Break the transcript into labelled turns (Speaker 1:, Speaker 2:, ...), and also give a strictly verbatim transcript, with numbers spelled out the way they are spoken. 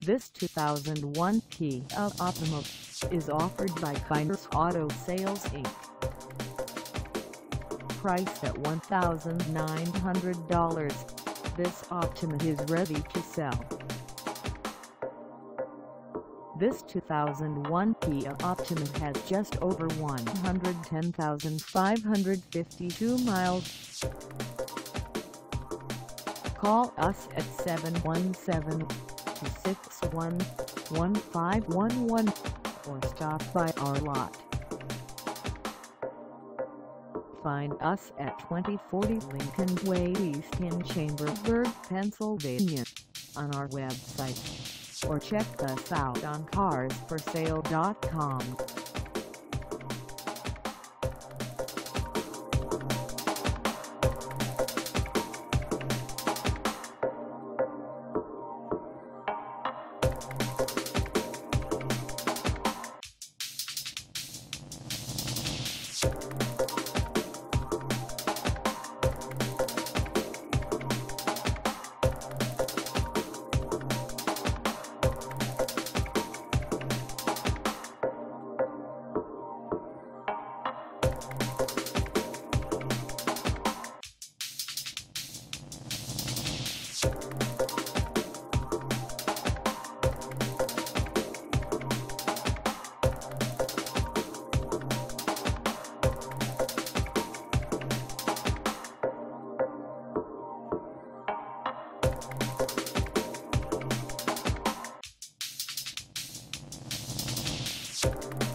Speaker 1: This two thousand one Kia Optima is offered by Kynos Auto Sales Incorporated. Priced at one thousand nine hundred dollars, this Optima is ready to sell. This two thousand one Kia Optima has just over one hundred ten thousand five hundred fifty-two miles. Call us at seven one seven, two six one, one five one one or stop by our lot. Find us at twenty forty Lincoln Way East in Chambersburg, Pennsylvania, on our website, or check us out on cars for sale dot com.
Speaker 2: You